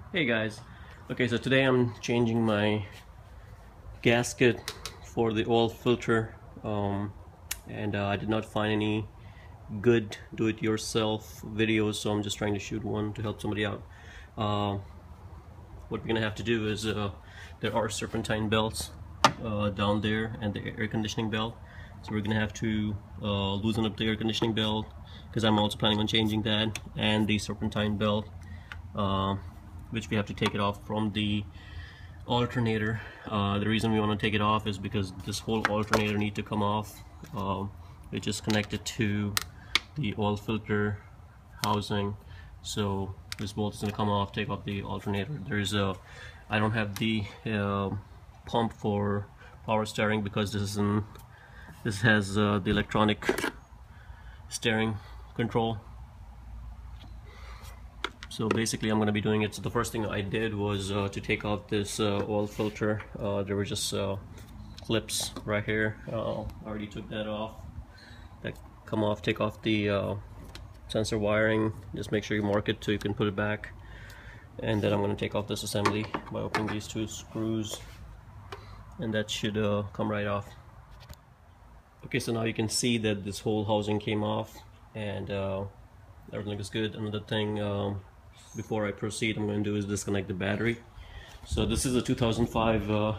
Hey guys, okay, so today I'm changing my gasket for the oil filter, and I did not find any good do-it-yourself videos, so I'm just trying to shoot one to help somebody out. What we're gonna have to do is there are serpentine belts down there and the air conditioning belt, so we're gonna have to loosen up the air conditioning belt because I'm also planning on changing that, and the serpentine belt, which we have to take it off from the alternator. The reason we want to take it off is because this whole alternator needs to come off, which is connected to the oil filter housing. So this bolt is going to come off, take off the alternator. I don't have the pump for power steering because this has the electronic steering control. So basically I'm going to be doing it. So the first thing I did was to take off this oil filter. There were just clips right here. I already took that off. That come off. Take off the sensor wiring. Just make sure you mark it so you can put it back. And then I'm going to take off this assembly by opening these two screws, and that should come right off. Okay, so now you can see that this whole housing came off, and everything is good. Another thing, before I proceed, I'm going to do is disconnect the battery. So this is a 2005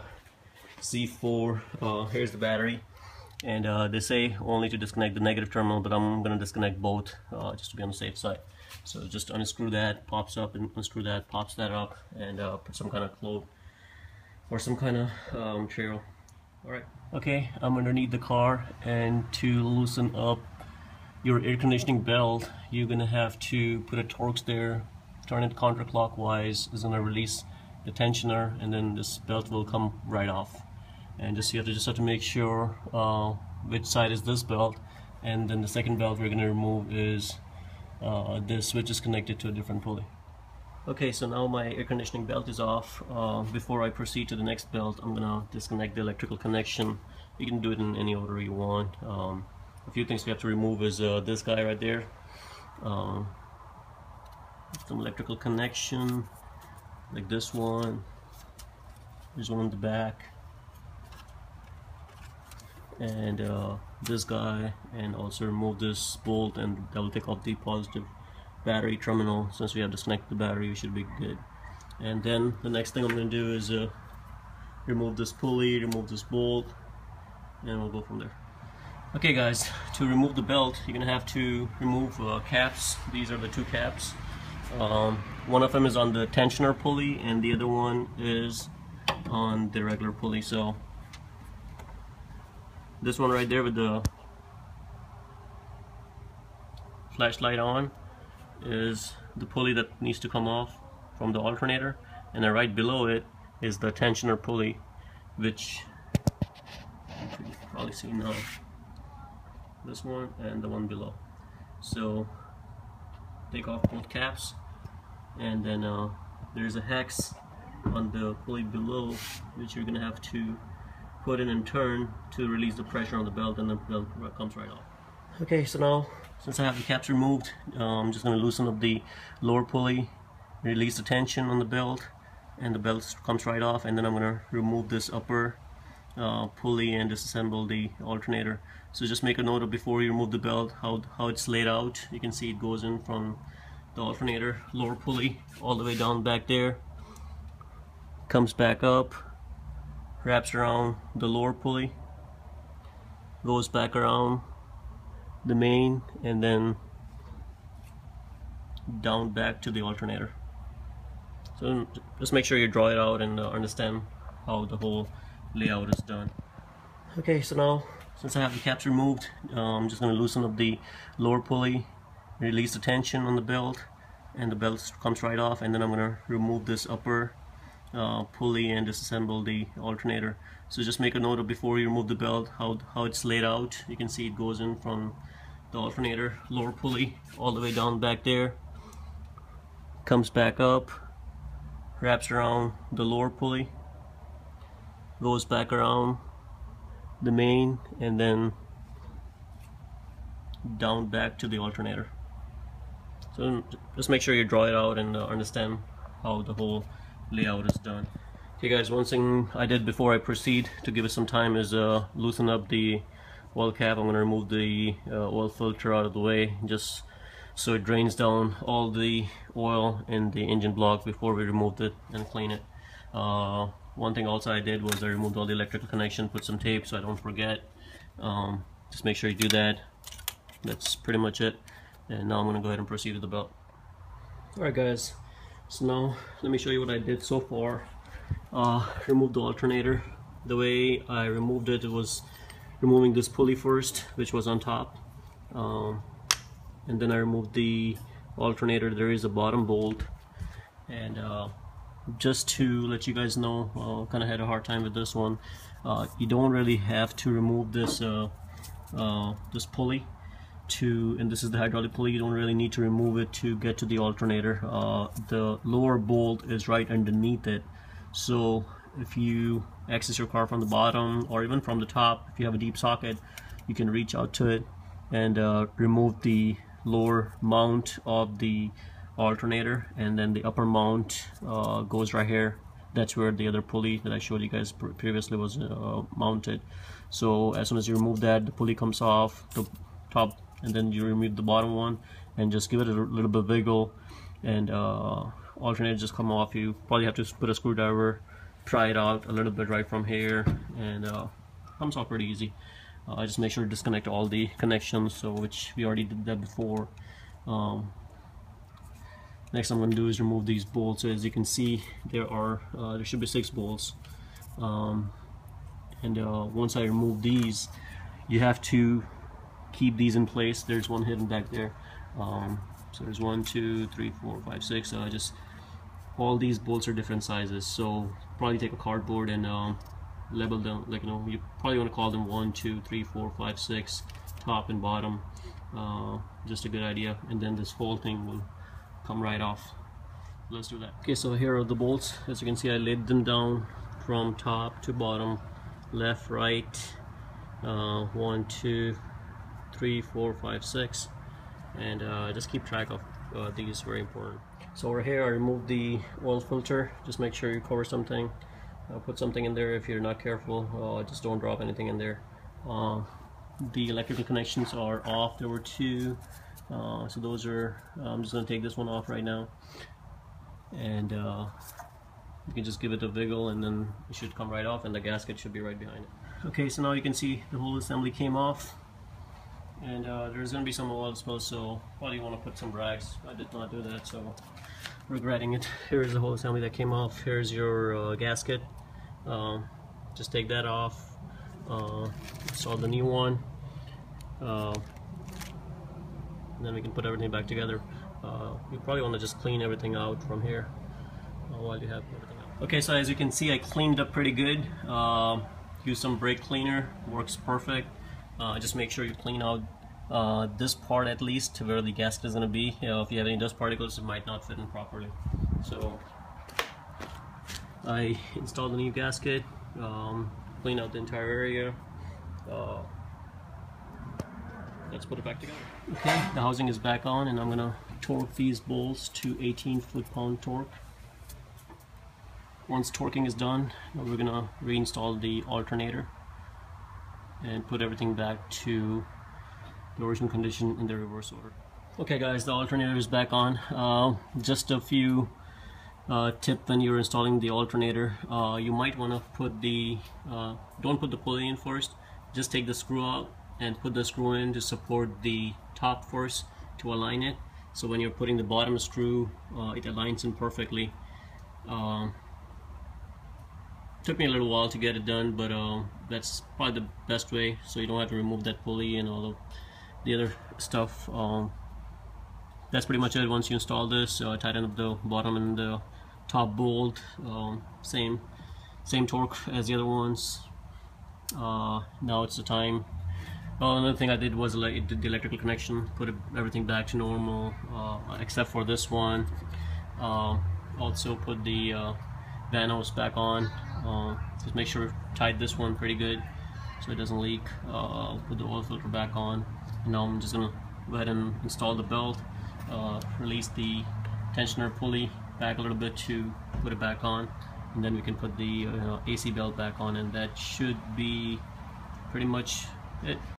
Z4. Here's the battery, and they say only to disconnect the negative terminal, but I'm going to disconnect both just to be on the safe side. So just unscrew that, pops up, and unscrew that, pops that up, and put some kind of cloth or some kind of material. Alright, okay, I'm underneath the car, and to loosen up your air conditioning belt, you're gonna have to put a Torx there, turn it counterclockwise. It's gonna release the tensioner, and then this belt will come right off. And you just have to make sure which side is this belt, and then the second belt we're gonna remove is this, which is connected to a different pulley. Okay, so now my air conditioning belt is off. Before I proceed to the next belt, I'm gonna disconnect the electrical connection. You can do it in any order you want. A few things we have to remove is this guy right there, some electrical connection like this one. There's one on the back, and this guy, and also remove this bolt, and that will take off the positive battery terminal. Since we have disconnected the battery, we should be good. And then the next thing I'm going to do is remove this pulley, remove this bolt, and we'll go from there. Okay guys, to remove the belt, you're going to have to remove caps. These are the two caps. One of them is on the tensioner pulley, and the other one is on the regular pulley. So this one right there with the flashlight on is the pulley that needs to come off from the alternator, and then right below it is the tensioner pulley, which you can probably see now. This one and the one below. So take off both caps, and then there's a hex on the pulley below, which you're gonna have to put in and turn to release the pressure on the belt, and the belt comes right off. Okay, so now since I have the caps removed, I'm just going to loosen up the lower pulley, release the tension on the belt, and the belt comes right off. And then I'm going to remove this upper pulley and disassemble the alternator. So just make a note of, before you remove the belt, how it's laid out. You can see it goes in from the alternator, lower pulley, all the way down back there, comes back up, wraps around the lower pulley, goes back around the main, and then down back to the alternator. So just make sure you draw it out and understand how the whole layout is done. Okay, so now since I have the caps removed, I'm just going to loosen up the lower pulley, release the tension on the belt, and the belt comes right off. And then I'm going to remove this upper pulley and disassemble the alternator. So just make a note of, before you remove the belt, how it's laid out. You can see it goes in from the alternator, lower pulley, all the way down back there, comes back up, wraps around the lower pulley, goes back around the main, and then down back to the alternator. So just make sure you draw it out and understand how the whole layout is done. Okay guys, one thing I did before I proceed to give it some time is loosen up the oil cap. I'm going to remove the oil filter out of the way, just so it drains down all the oil in the engine block before we removed it and clean it. One thing also I did was I removed all the electrical connection, put some tape so I don't forget. Just make sure you do that. That's pretty much it. And now I'm going to go ahead and proceed with the belt. Alright guys, so now let me show you what I did so far. Remove the alternator. The way I removed it was removing this pulley first, which was on top, and then I removed the alternator. There is a bottom bolt, and just to let you guys know, kind of had a hard time with this one. You don't really have to remove this this pulley and this is the hydraulic pulley. You don't really need to remove it to get to the alternator. The lower bolt is right underneath it, so if you access your car from the bottom or even from the top, if you have a deep socket, you can reach out to it and remove the lower mount of the alternator, and then the upper mount goes right here. That's where the other pulley that I showed you guys previously was mounted. So as soon as you remove that, the pulley comes off the top, and then you remove the bottom one and just give it a little bit of wiggle, and alternator just come off. You probably have to put a screwdriver, try it out a little bit right from here, and comes off pretty easy. Just make sure to disconnect all the connections, so which we already did that before. Next I'm going to do is remove these bolts. So as you can see, there should be 6 bolts, and once I remove these, you have to keep these in place. There's one hidden back there. So there's 1, 2, 3, 4, 5, 6. Just all these bolts are different sizes, so probably take a cardboard and label them, like, you probably want to call them 1, 2, 3, 4, 5, 6, top and bottom. Just a good idea, and then this whole thing will come right off. Let's do that. Okay, so here are the bolts. As you can see, I laid them down from top to bottom, left, right, 1, 2, 3, 4, 5, 6, and just keep track of these, very important. So over here I removed the oil filter. Just make sure you cover something, put something in there. If you're not careful, just don't drop anything in there. The electrical connections are off. There were 2, so those are, I'm just going to take this one off right now, and you can just give it a wiggle and then it should come right off, and the gasket should be right behind it. Okay, so now you can see the whole assembly came off, and there's going to be some oil spill, so probably want to put some rags. I did not do that, so regretting it. Here's the whole assembly that came off. Here's your gasket. Just take that off, install the new one, and then we can put everything back together. You probably want to just clean everything out from here while you have everything out. Okay, so as you can see, I cleaned up pretty good. Use some brake cleaner, works perfect. Just make sure you clean out this part at least, where the gasket is going to be. If you have any dust particles, it might not fit in properly. So I installed the new gasket, clean out the entire area. Let's put it back together. Okay, the housing is back on, and I'm going to torque these bolts to 18 foot-pound torque. Once torquing is done, we're going to reinstall the alternator and put everything back to the original condition in the reverse order. Okay guys, the alternator is back on. Just a few tip when you're installing the alternator. You might want to put the don't put the pulley in first. Just take the screw out and put the screw in to support the top first to align it. So when you're putting the bottom screw, it aligns in perfectly. Took me a little while to get it done, but that's probably the best way, so you don't have to remove that pulley and all of the other stuff. That's pretty much it. Once you install this, tighten up the bottom and the top bolt. Same torque as the other ones. Now it's the time. Another thing I did was the electrical connection, put everything back to normal, except for this one. Also put the vanos back on. Just make sure you tied this one pretty good so it doesn't leak. Put the oil filter back on, and now I'm just gonna go ahead and install the belt, release the tensioner pulley, back a little bit to put it back on, and then we can put the AC belt back on, and that should be pretty much it.